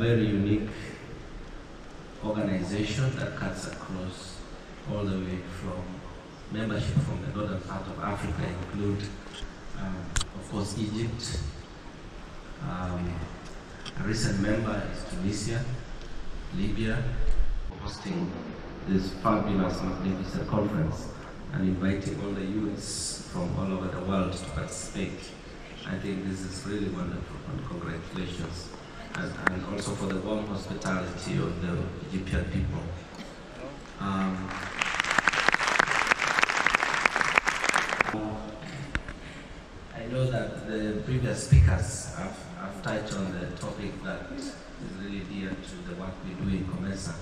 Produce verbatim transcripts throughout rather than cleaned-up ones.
very unique organization that cuts across all the way from membership from the northern part of Africa, include, um, of course, Egypt. Um, a recent member is Tunisia, Libya, hosting this fabulous, magnificent conference and inviting all the youths from all over the world to participate. I think this is really wonderful, and congratulations. And, and also for the warm hospitality of the Egyptian people. Um, I know that the previous speakers have, have touched on the topic that is really dear to the work we do in COMESA.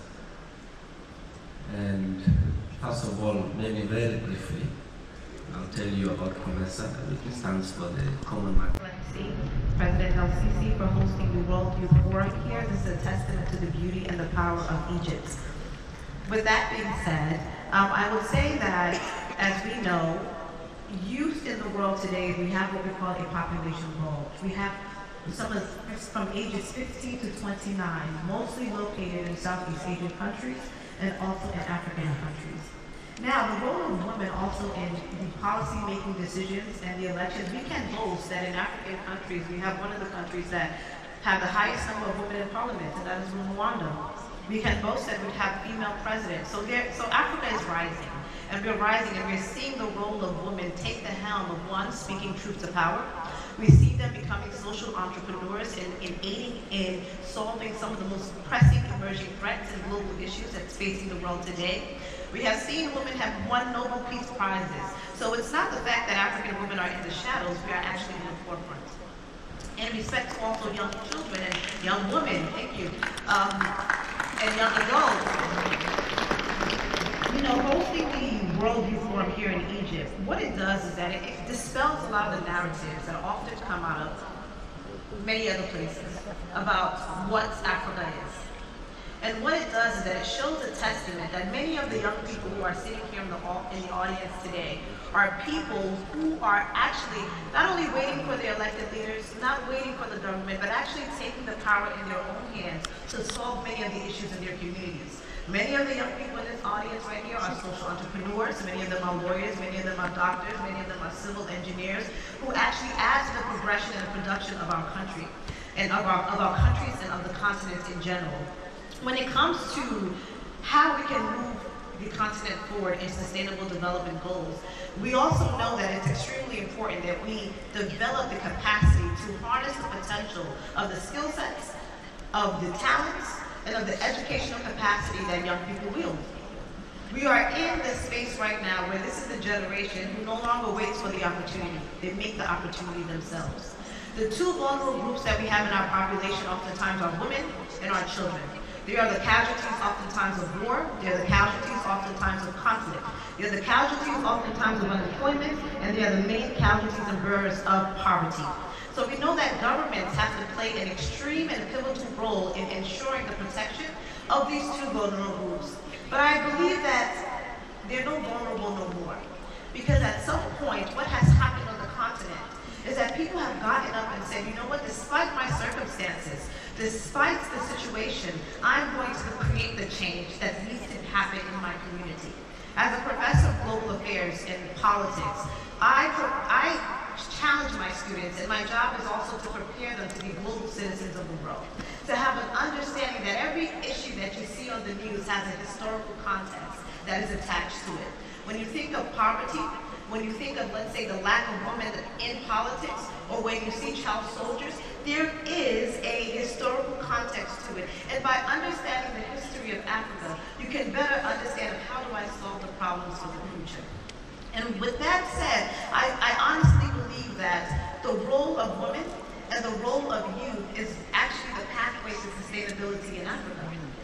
And first of all, maybe very briefly, I'll tell you about COMESA, which stands for the Common Market. President El Sisi for hosting the World Youth Forum here. This is a testament to the beauty and the power of Egypt. With that being said, um, I would say that, as we know, youth in the world today, we have what we call a population goal. We have some of from ages fifteen to twenty-nine, mostly located in Southeast Asian countries and also in African countries. Now, the role of women also in the policy-making decisions and the elections, we can boast that in African countries, we have one of the countries that have the highest number of women in parliament, and that is Rwanda. We can boast that we have female presidents. So, there, so Africa is rising, and we're rising, and we're seeing the role of women take the helm of one, speaking truth to power. We see them becoming social entrepreneurs and in, in aiding in solving some of the most pressing emerging threats and global issues that's facing the world today. We have seen women have won Nobel Peace Prizes. So it's not the fact that African women are in the shadows, we are actually in the forefront. In respect to also young children and young women, thank you, um, and young adults, you know, hosting the World Youth Forum here in Egypt, what it does is that it, it dispels a lot of the narratives that often come out of many other places about what Africa is. And what it does is that it shows a testament that many of the young people who are sitting here in the, in the audience today are people who are actually not only waiting for their elected leaders, not waiting for the government, but actually taking the power in their own hands to solve many of the issues in their communities. Many of the young people in this audience right here are social entrepreneurs, many of them are lawyers, many of them are doctors, many of them are civil engineers, who actually add to the progression and production of our country, and of our, of our countries and of the continent in general. When it comes to how we can move the continent forward in sustainable development goals, we also know that it's extremely important that we develop the capacity to harness the potential of the skill sets, of the talents, and of the educational capacity that young people wield. We are in this space right now where this is a generation who no longer waits for the opportunity. They make the opportunity themselves. The two vulnerable groups that we have in our population oftentimes are women and our children. They are the casualties oftentimes of war, they are the casualties oftentimes of conflict. They are the casualties oftentimes of unemployment, and they are the main casualties and bearers of poverty. So we know that governments have to play an extreme and pivotal role in ensuring the protection of these two vulnerable groups. But I believe that they're no vulnerable no more. Because at some point, what has happened on the continent is that people have gotten up and said, you know what, despite my circumstances, despite the situation, I'm going to create the change that needs to happen in my community. As a professor of global affairs and politics, I, I challenge my students, and my job is also to prepare them to be global citizens of the world, to have an understanding that every issue that you see on the news has a historical context that is attached to it. When you think of poverty, when you think of, let's say, the lack of women in politics, or when you see child soldiers, there is a historical context to it. And by understanding the history of Africa, you can better understand how do I solve the problems for the future. And with that said, I, I honestly believe that the role of women and the role of youth is actually the pathway to sustainability in Africa.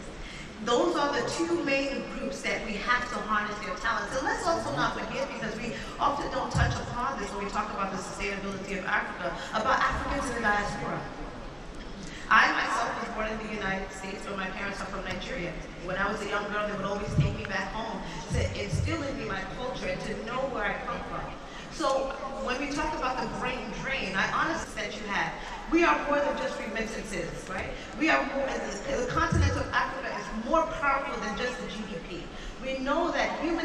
Those are the two main groups that we have to harness their talents. And let's also not forget, because we often don't touch upon this when we talk about the sustainability of Africa, about Africans in the diaspora. I myself was born in the United States, but my parents are from Nigeria. When I was a young girl, they would always take me back home to instill in me my culture and to know where I come from. So when we talk about the brain drain, I honestly that you have, we are more than just remittances, right? We are more than the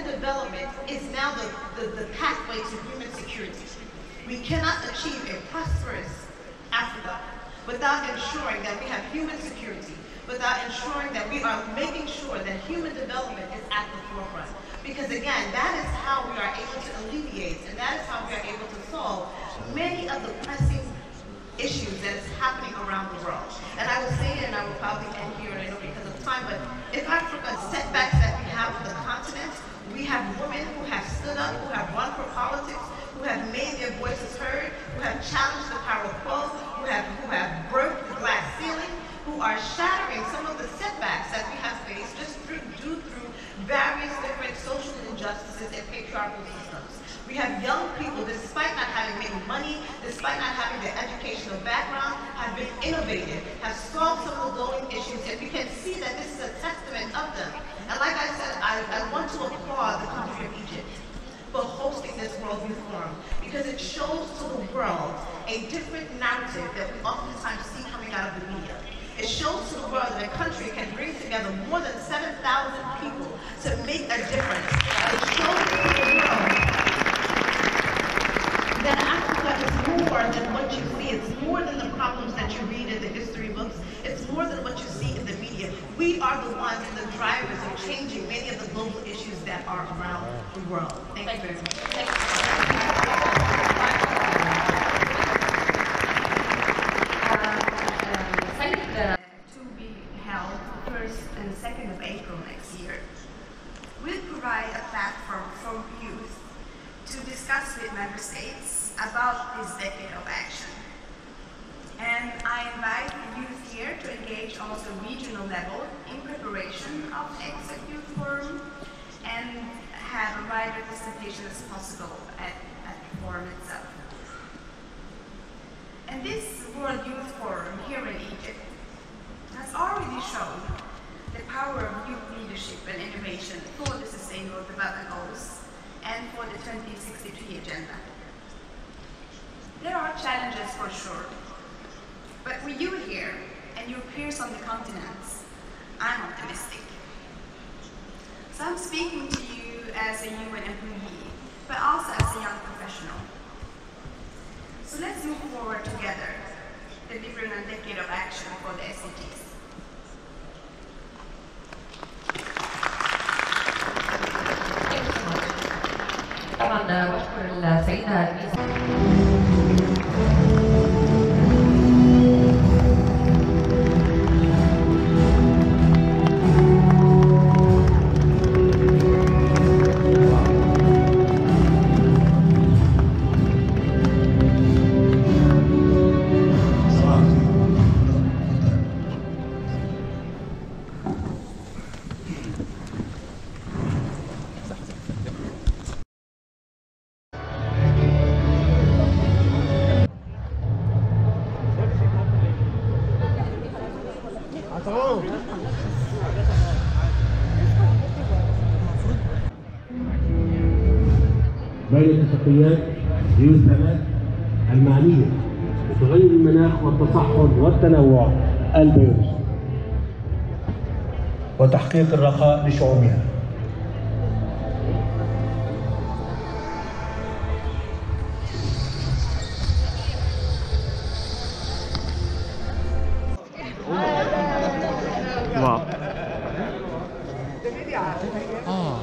human development is now the, the, the pathway to human security. We cannot achieve a prosperous Africa without ensuring that we have human security, without ensuring that we are making sure that human development is at the forefront. Because again, that is how we are able to alleviate, and that is how we are able to solve many of the pressing issues that is happening around the world. And I will say it, and I will probably end here, and I know because of time, but if Africa's setbacks that we have on the continent, we have women who have stood up, who have run for politics, who have made their voices heard, who have challenged the power quo, who have, who have broke the glass ceiling, who are shattering some of the setbacks that we have faced just through, due through various different social injustices and patriarchal systems. We have young people, despite not having many money, despite not having the educational background, have been innovative, have solved some of the glowing issues, and we can see that this is a testament of them. And like I said, I, I want to applaud the country of Egypt for hosting this World Youth Forum, because it shows to the world a different narrative that we oftentimes see coming out of the media. It shows to the world that a country can bring together more than seven thousand people to make a difference. It shows to the world that Africa is more than what you see. It's more than the problems that you read in the history books. It's more than what you see in the media. We are the ones and the drivers of changing many of the global issues that are around the world. Thank, Thank you very much. Thank you. Uh, to be held first and second of April next year will provide a platform for youth to discuss with member states about this decade of action. And I invite the youth here to engage also regional level in preparation of Execute Forum and have a wide representation as possible at, at the forum itself. And this World Youth Forum here in Egypt has already shown the power of youth leadership and innovation for the Sustainable Development Goals and for the twenty sixty-three agenda. There are challenges for sure, but with you here and your peers on the continents, I'm optimistic. So I'm speaking to you as a U N employee, but also as a young professional. So let's move forward together, delivering a decade of action for the S D Gs. طبعا بشكر السيدة بين اتفاقيات جيوثلاث المعنية بتغير المناخ والتصحر والتنوع البيولوجي وتحقيق الرخاء لشعوبها. واو. آه.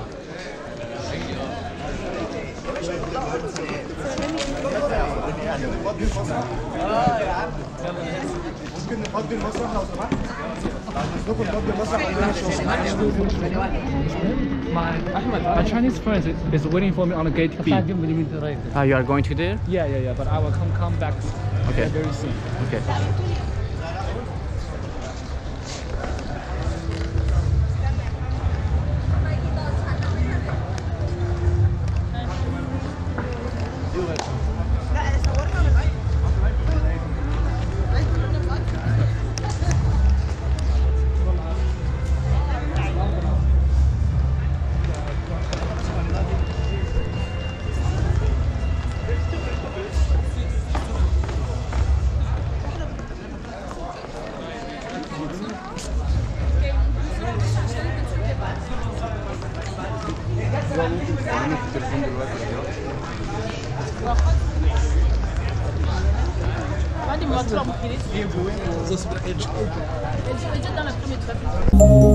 اه يا عم ممكن نفضي المسرح لو سمحت؟ عايزكم نفضي المسرح عندنا Ahmed, my Chinese friend is waiting for me on the gate B. Ah, you are going to there? Yeah, yeah, yeah. But I will come come back. Okay. Very soon. Okay. Abandi mu batura mu kirisi. Ejo ejo dans la première